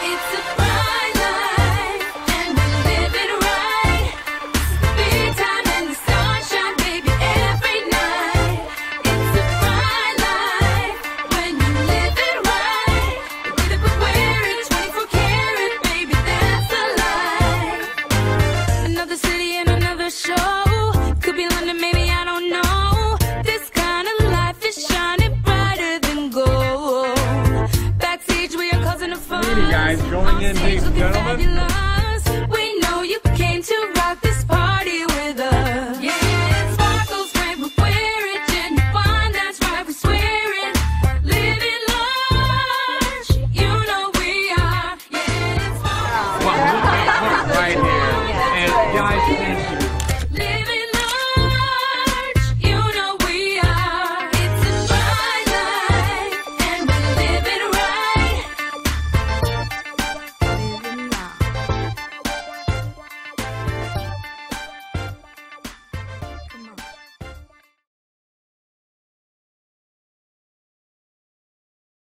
It's a bright life, and we live it right. Big time and the sunshine, baby, every night. It's a bright life when you live it right. With it, but wear it, 24 karat, baby, that's the life. Another city and another show. Could be London, maybe, I don't know. This kind of life is shining brighter than gold. Backstage, we are causing a fun. Hey guys, going in, ladies and gentlemen. We know you came to rock this party with us. Yeah.